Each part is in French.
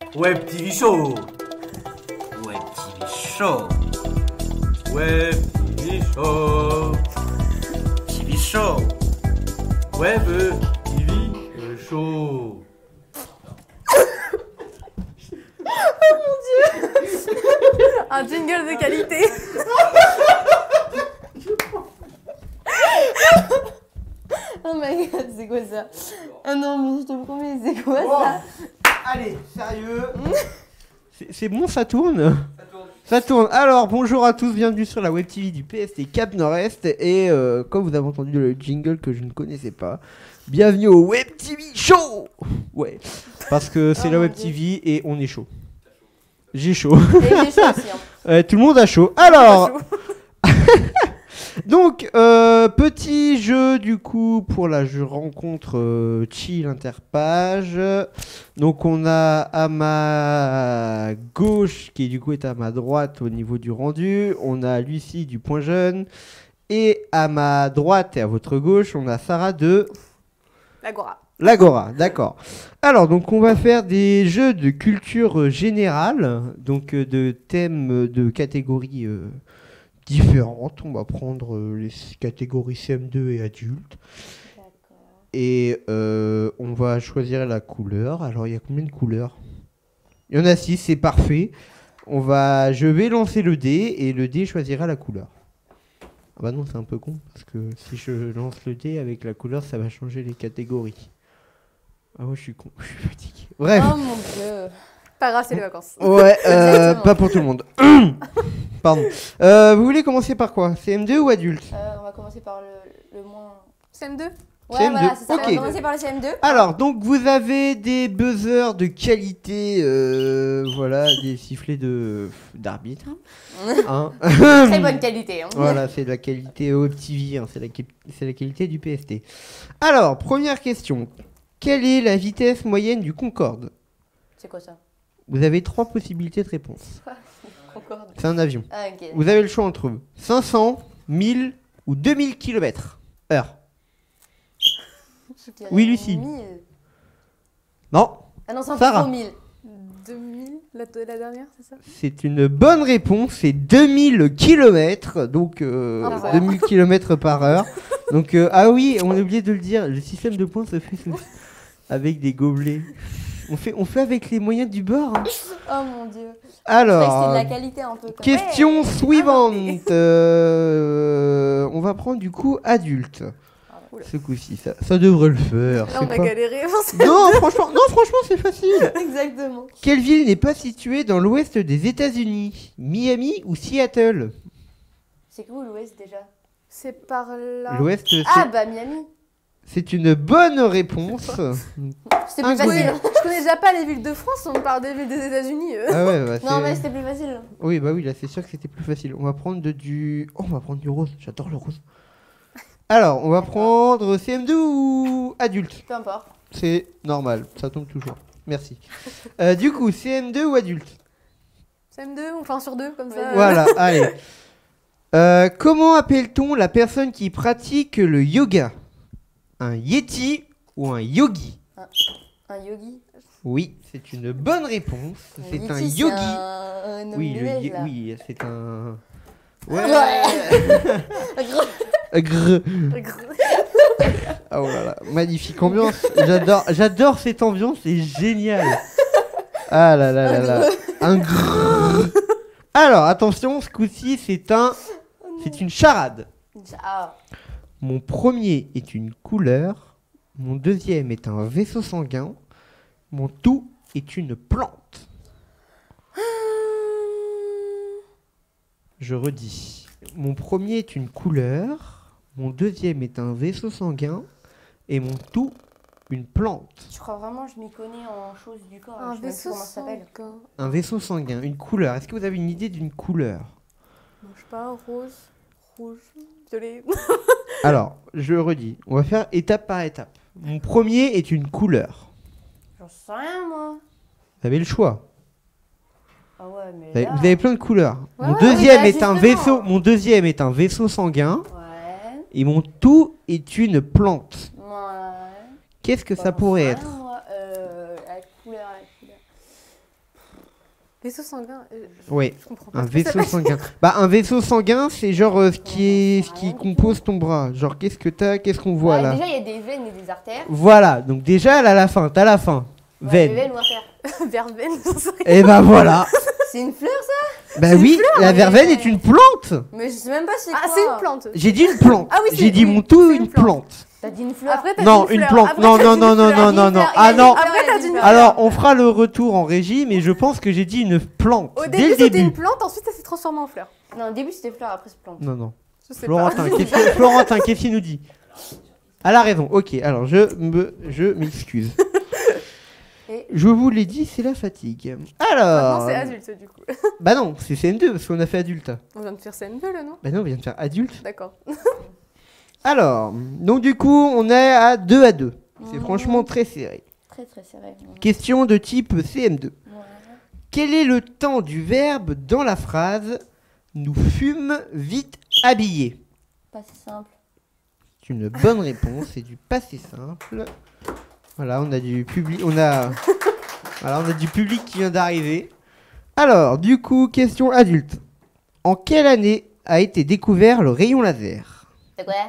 Web TV Show. Web TV Show. Web TV Show. TV Show. Web TV Show. Un jingle de qualité. Oh my god, c'est quoi ça? Ah non, mais je te promets, c'est quoi ça? Allez, sérieux. C'est bon, ça tourne? Ça tourne. Alors, bonjour à tous, bienvenue sur la Web TV du PST Cap Nord-Est. Et comme vous avez entendu le jingle que je ne connaissais pas, bienvenue au Web TV Show. Ouais, parce que c'est la Web TV et on est chaud. J'ai chaud. Et j'ai chaud aussi. Hein. Tout le monde a chaud. Alors, donc, petit jeu du coup pour la rencontre chill interpage. Donc on a à ma gauche, qui du coup est à ma droite au niveau du rendu, on a Lucie du Point Jeune. Et à ma droite et à votre gauche, on a Sarah de L'Agora. l'Agora, d'accord. Alors, donc, on va faire des jeux de culture générale, donc de thèmes de catégories différentes. On va prendre les catégories CM2 et adultes. Et on va choisir la couleur. Alors, il y a combien de couleurs? Il y en a 6, c'est parfait. Je vais lancer le dé et le dé choisira la couleur. Ah bah non, c'est un peu con, parce que si je lance le dé avec la couleur, ça va changer les catégories. Ah ouais, je suis con, je suis fatigué. Bref. Oh mon dieu. Pas grave, c'est les vacances. Ouais, Exactement. pas pour tout le monde. Pardon. Vous voulez commencer par quoi? CM2 ou adulte? On va commencer par le moins. CM2. Ouais, CM2. voilà, c'est ça. Ok. On va commencer par le CM2. Alors, donc vous avez des buzzers de qualité, voilà, des sifflets d'arbitre. Hein. Très bonne qualité. Hein. Voilà, c'est de la qualité Web TV, hein, c'est la qualité du PST. Alors, première question. Quelle est la vitesse moyenne du Concorde? C'est quoi ça? Vous avez 3 possibilités de réponse. Concorde. C'est un avion. Ah, ok. Vous avez le choix entre 500, 1000 ou 2000 km/h. Je dirais Oui, Lucie. 1000. Non, Ah non, c'est un Sarah. peu 1000. 2000, la dernière, c'est ça? c'est une bonne réponse. C'est 2000 km, donc Ah, 2000 km/h. Donc, ah oui, on a oublié de le dire, le système de points se fait avec des gobelets. On fait avec les moyens du bord. Hein. Oh mon dieu. Je croyais que Alors, c'était de la qualité un peu. Comme... question Ouais. suivante. On va prendre du coup adulte. Oula. Ce coup-ci, ça devrait le faire. Là, c'est on a pas- galéré. Non, franchement, c'est facile. Exactement. Quelle ville n'est pas située dans l'ouest des États-Unis? Miami ou Seattle? C'est où l'Ouest déjà? C'est par là. L'ouest, Ah bah Miami. c'est une bonne réponse. C'était Un plus facile. Je connais déjà pas les villes de France, on parle des villes des États-Unis. Ah ouais, bah, Non mais c'était plus facile. Oui, bah oui, là c'est sûr que c'était plus facile. On va prendre on va prendre du rose. J'adore le rose. Alors, on va prendre CM2 ou adulte? Peu importe. C'est normal, ça tombe toujours. Merci. Du coup, CM2 ou adulte? CM2, on fait un sur deux comme ça. Voilà, allez. Comment appelle-t-on la personne qui pratique le yoga? Un yeti ou un yogi? Un yogi. Oui, c'est une bonne réponse. C'est un Yeti, yogi. Un homme Oui, nuage, là. oui, c'est un. Ouais. Ouais. Grrr. Ah oh là là, magnifique ambiance. J'adore cette ambiance, c'est génial. Ah là là là là. Un grrr. Alors, attention, ce coup-ci, c'est une charade. Ah. Mon premier est une couleur, mon deuxième est un vaisseau sanguin, mon tout est une plante. Je redis. Mon premier est une couleur, mon deuxième est un vaisseau sanguin et mon tout une plante. Je crois vraiment que je m'y connais en choses du corps. Un je sais même plus vaisseau comment ça s'appelle. sanguin. Un vaisseau sanguin, une couleur. Est-ce que vous avez une idée d'une couleur? Non, je sais pas, rose, rouge, violet. Alors, je redis. On va faire étape par étape. Mon premier est une couleur. J'en sais rien moi. Vous avez le choix. Ah ouais mais Vous avez, là... vous avez plein de couleurs. Ouais, Mon ouais, deuxième oui, est bah, un justement. vaisseau. Mon deuxième est un vaisseau sanguin Ouais. et mon tout est une plante. Ouais. Qu'est-ce que Bah, ça j'en pourrait sais être? rien, moi. La couleur. Vaisseau sanguin. Ouais, Je comprends pas. un ce que ça vaisseau veut sanguin. Bah, un vaisseau sanguin, c'est genre ce qui compose ton bras. Genre, qu'est-ce que t'as, qu'est-ce qu'on voit là? Déjà, il y a des veines et des artères. Voilà, donc déjà, elle a la fin, t'as la fin. Ouais, Veine. des veines ou artères. dire. Verveine, j'en sais rien. Et bah voilà. C'est une fleur, ça? Bah oui, la verveine est une plante. Mais je sais même pas c'est quoi. Ah, c'est une plante. J'ai dit une plante. Ah oui, c'est- J'ai dit oui, mon tout, c'est une une plante. plante. T'as dit une fleur? Après, t'as Non, dit une fleur. plante. Après, Non, t'as non, dit non, une non, fleur. non, non, non. Il a Ah dit non. fleur, Après, il a t'as dit dit une fleur. fleur. Alors, on fera le retour en régie, mais je pense que j'ai dit une plante Au dès début, le c'était début. une plante, ensuite, ça s'est transformé en fleur. Non, au début, c'était fleur, après, c'est plante. Non, non. Je sais pas. Florentin, qu'est-ce qu'il nous dit? Elle a raison. Ok, alors je m'excuse. Et- Je vous l'ai dit, c'est la fatigue. Alors. Maintenant, c'est adulte, du coup. Bah non, c'est CM2 parce qu'on a fait adulte. On vient de faire CN2, là, non? Bah non, on vient de faire adulte. D'accord. Alors, donc du coup, on est à 2 à 2. C'est Mhm. franchement très serré. Très, très serré. Ouais. Question de type CM2. Ouais. Quel est le temps du verbe dans la phrase nous fûmes vite habillés? Pas si simple. C'est une bonne réponse, c'est du passé simple. Voilà, on a du public, voilà, on a du public qui vient d'arriver. Alors, du coup, question adulte. En quelle année a été découvert le rayon laser? C'est quoi?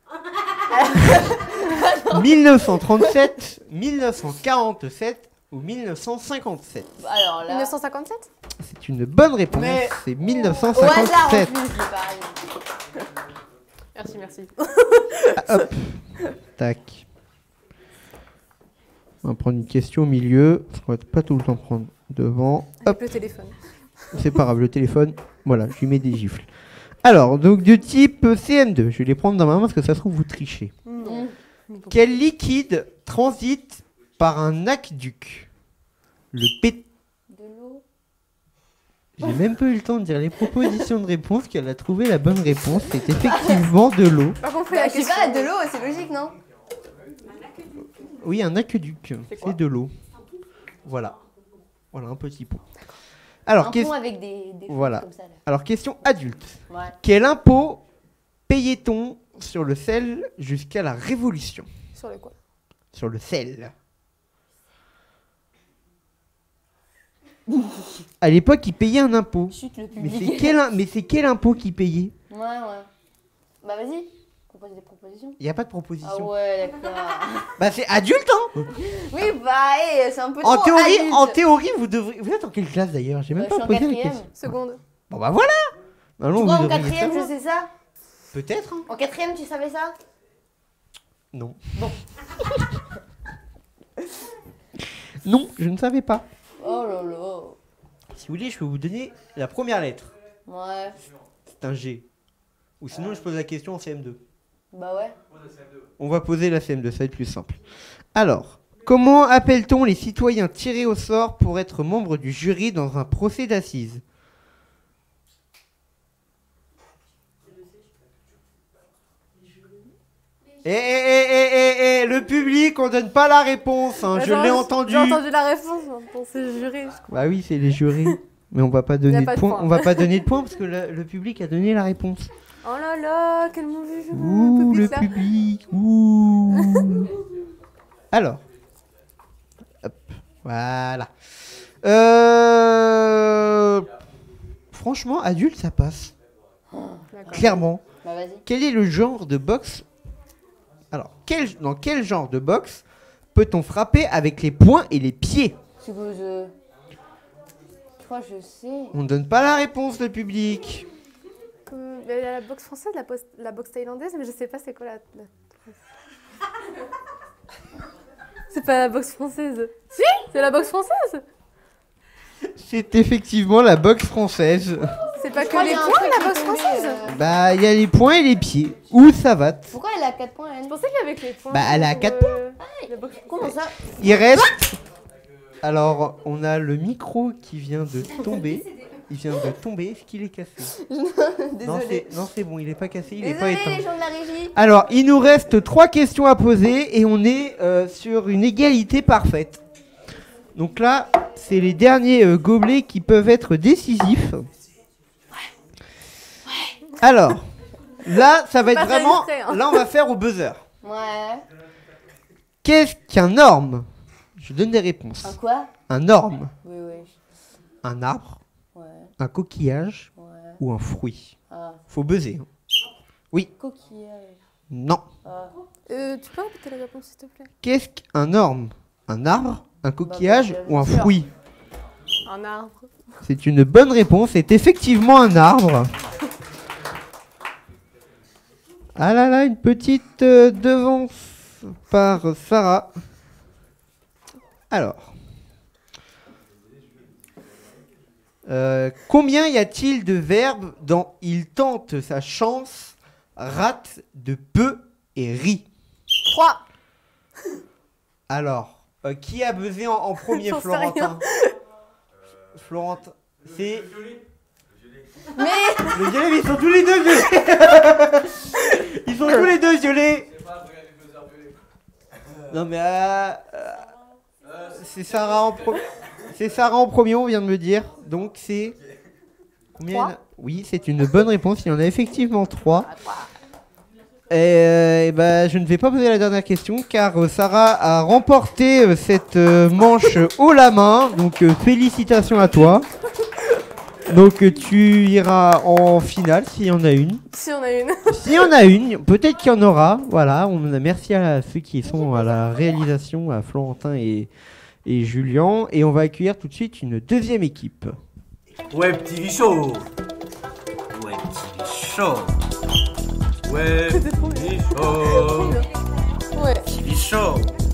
1937, 1947 ou 1957? Alors là. 1957? C'est une bonne réponse, Mais- c'est Au hasard en 1957. plus, c'est pareil. Merci, merci. Ah, hop, tac. On va prendre une question au milieu, parce qu'on va pas tout le temps prendre devant. Hop. Avec le téléphone. C'est pas grave, le téléphone, voilà, je lui mets des gifles. Alors, donc de type CM2, je vais les prendre dans ma main parce que ça se trouve vous trichez. Mm. Quel liquide transite par un aqueduc? Le pét... De l'eau. J'ai même pas eu le temps de dire les propositions de réponse qu'elle a trouvé la bonne réponse. C'est effectivement de l'eau. Pas compris Bah, la je sais question. pas, de l'eau, c'est logique, non? Oui, un aqueduc, c'est de l'eau. Voilà. Voilà un petit pont. Alors, Un ques- pont avec des choses Voilà. comme ça, là. Alors, question adulte. Ouais. Quel impôt payait-on sur le sel jusqu'à la Révolution? Sur le quoi? Sur le sel. À l'époque, ils payaient un impôt. Chute le Mais public. c'est quel impôt qu'ils payaient? Ouais, ouais. Bah, vas-y. Propose des propositions. Il n'y a pas de Ah proposition. ouais, d'accord. Bah c'est adulte, hein. Oui, bah, c'est un peu En trop théorie, adulte. en théorie, vous devriez... Vous êtes en quelle classe d'ailleurs? J'ai même Je pas suis en posé la quatrième. question. Seconde. Bon bah voilà. Allons, Tu vois, vous en devriez quatrième, je savoir. sais ça. Peut-être, hein. En quatrième, tu savais ça? Non. Bon. Non, je ne savais pas. Oh là là. Si vous voulez, je peux vous donner la première lettre. Ouais. C'est un G. Ou sinon, je pose la question en CM2. Bah ouais. On va poser la CM2, ça va être plus simple. Alors, comment appelle-t-on les citoyens tirés au sort pour être membres du jury dans un procès d'assises? Le public, on donne pas la réponse, hein, je l'ai entendu. J'ai entendu la réponse, on s'est juré. Bah oui, c'est les jurés. Mais on va pas donner pas de de points. points. On va pas donner de points parce que le public a donné la réponse. Oh là là, quel mauvais jeu. Ouh, le là. public. Ouh. Alors. Hop, voilà. Franchement, adulte, ça passe. D'accord. Clairement. Bah vas-y. Quel est le genre de boxe? Alors, dans quel genre de boxe peut-on frapper avec les poings et les pieds? C'est que je crois que je sais. On ne donne pas la réponse, le public. Il y a la boxe française, la boxe thaïlandaise, mais je sais pas c'est quoi la... C'est pas la boxe française. Si, c'est la boxe française. C'est effectivement la boxe française. C'est pas Je que crois les qu'il y a un points, truc la qui boxe est tombé, française. Bah, il y a les poings et les pieds. Ou savate. Pourquoi elle a 4 points, elle? Je pensais qu'il y avait que les points. Bah, elle a 4 La boxe Comment ça? Il reste. Alors, on a le micro qui vient de tomber. Il vient de tomber. Est-ce qu'il est cassé? Non, Désolée. c'est bon, il est pas cassé, il est pas Désolée, éteint. les gens de la régie. Alors, il nous reste 3 questions à poser et on est sur une égalité parfaite. Donc là, c'est les derniers gobelets qui peuvent être décisifs. Alors, là, ça va être Pas vraiment... illustré, hein. Là, on va faire au buzzer. Ouais. Qu'est-ce qu'un norme? Je donne des réponses. Un quoi? Un norme. Oui, oui. un arbre, Ouais. un coquillage Ouais. ou un fruit? Ah. Faut buzzer. hein. Coquillage. Non. Ah. Tu peux répéter la réponse, s'il te plaît? Qu'est-ce qu'un orme? Un arbre, un coquillage bien ou un sûr. fruit? Un arbre. C'est une bonne réponse. C'est effectivement un arbre. Ah là là, une petite devance par Sarah. Alors. Combien y a-t-il de verbes dans il tente sa chance, rate de peu et rit? 3. Alors, qui a buzzé en premier, J'en sais Florentin? Florentin, c'est... Mais Le violet, mais ils sont tous les deux violets. Ils sont tous les deux violets. Non mais c'est Sarah en premier. C'est Sarah en premier, on vient de me dire. Donc c'est combien? Trois. Oui, c'est une bonne réponse. Il y en a effectivement 3. Et bah, je ne vais pas poser la dernière question car Sarah a remporté cette manche haut la main. Donc félicitations à toi. Donc tu iras en finale s'il y en a une. Si on a une. S'il y en a une, peut-être qu'il y en aura. Voilà, merci à ceux qui sont à la réalisation, à Florentin et Julien. Et on va accueillir tout de suite une deuxième équipe. Web TV Show. Web TV Show. Web TV Show. Ouais. TV Show.